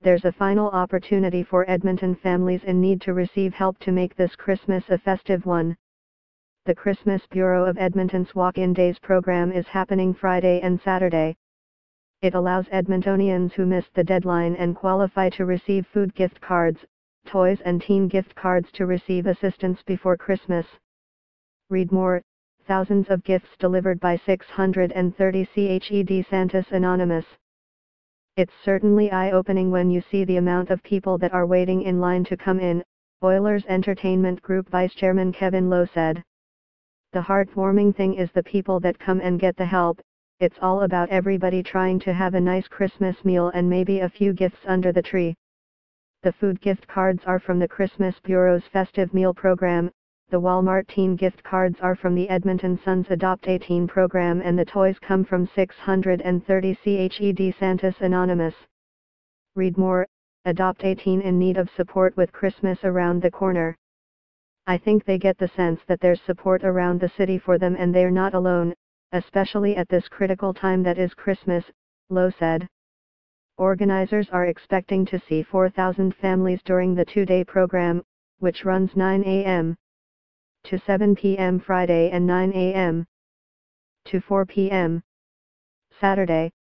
there's a final opportunity for Edmonton families in need to receive help to make this Christmas a festive one. The Christmas Bureau of Edmonton's Walk-in Days program is happening Friday and Saturday. It allows Edmontonians who missed the deadline and qualify to receive food gift cards, toys and teen gift cards to receive assistance before Christmas. Read more: thousands of gifts delivered by 630 CHED Santas Anonymous. It's certainly eye-opening when you see the amount of people that are waiting in line to come in, Oilers Entertainment Group Vice Chairman Kevin Lowe said. The heartwarming thing is the people that come and get the help. It's all about everybody trying to have a nice Christmas meal and maybe a few gifts under the tree. The food gift cards are from the Christmas Bureau's festive meal program, the Walmart teen gift cards are from the Edmonton Sun's Adopt a Teen program, and the toys come from 630 CHED Santas Anonymous. Read more: Adopt a Teen in need of support with Christmas around the corner. I think they get the sense that there's support around the city for them and they're not alone, especially at this critical time that is Christmas, Lowe said. Organizers are expecting to see 4,000 families during the two-day program, which runs 9 a.m. to 7 p.m. Friday and 9 a.m. to 4 p.m. Saturday.